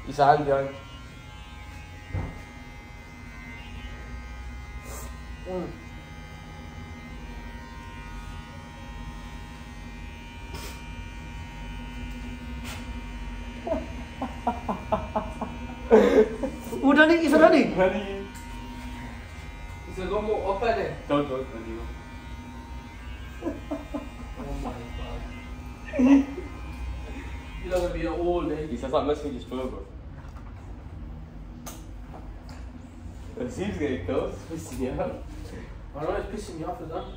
He's a hand behind. Udah nih, isa nih. Isa go more up at it. Don't. Oh my god. You're gonna be an old lady. He says I'm messing with his burger. It seems getting close. It's pissing me off. I know it's pissing me off as well.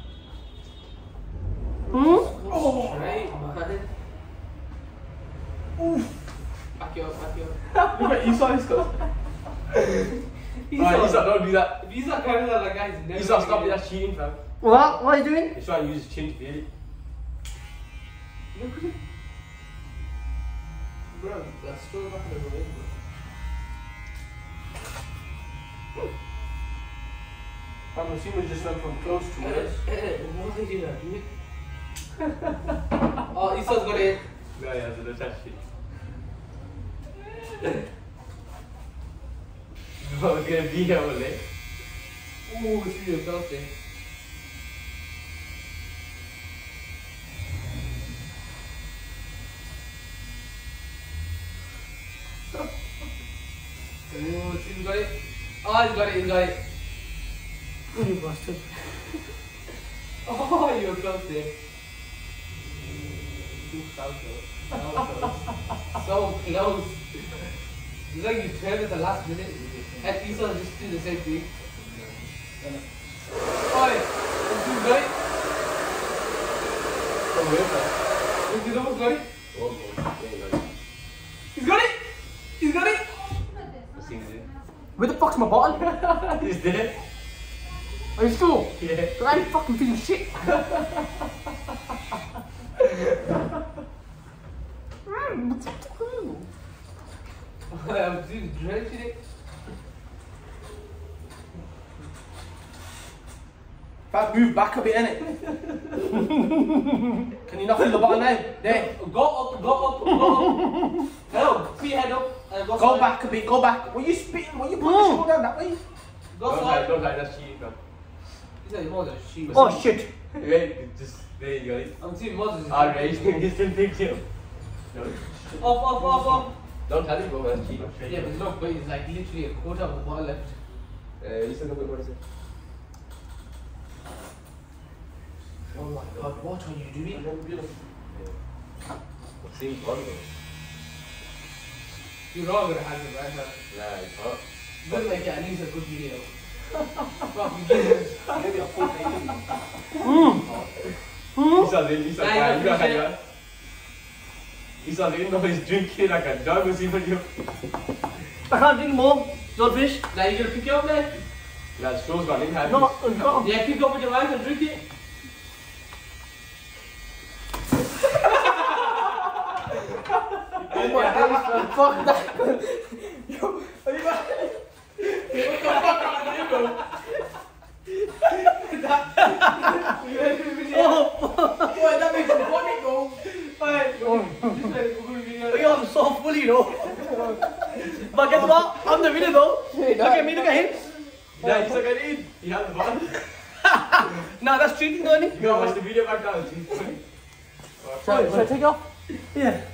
Oh! Right, man. Oof. Back you up. Look at you saw this guy. Isa, don't do that. If Isa carries out like that, he's never. Isa, stop it. That's cheating, fam. What? What are you doing? He's trying to use his chin to feel it. Look at it. Bro, that's still back in the way, bro. I'm assuming just went from close to it. What did you do? Oh, Isa's got it. Yeah, so that's that shit. Oh, it's gonna be here, will it? Oh, see yourself there. Oh, see, you got it. Oh, he's got it. Oh, you bastard. Oh, you're close there. So close. It's like you turned at the last minute. At least I'll just do the same thing. Oi, let's do it. Oh, where's that? He's almost got it. He's got it! Where the fuck's my bottle? He's there. Are you sure? Yeah. I ain't fucking feeling shit. I'm drenching it. Fat, move back a bit, innit? Can you not feel the bottle now? There. Go up. No, put your head up. Go back a bit, go back. What are you spitting? What are you putting the shoulder down that way? Don't lie, that's cheating, fam. He's like more than sheep. Oh shit. Wait, just, there you go. I'm seeing Moses. Alright, he's still thinking. Off. Don't tell him, bro, that's cheating. Yeah, but look, but it's like literally a quarter of the bottle left. You still got what is it? Oh my god, what are you doing? Seems wonderful. You're all gonna have it right now. Nah, it's hot. We'll make it at least a good video. Maybe a full video. He's know he's drinking like a dog was even you. I can't drink more. Swordfish. Now you're gonna pick it up there? Yeah, the straw's gone in. No, no. Yeah, pick it up with your wife and drink it. Oh my god, fuck that. Yo, are you What the fuck are you doing? Oh, Boy, that makes me funny, bro. I'm so full, you know. But guess what? I'm the winner though. Look at me, look at him. Yeah, he's like an in. He has the ball. No, that's cheating, Tony. You gotta watch the video back down. It's funny. Should I take it off? Yeah.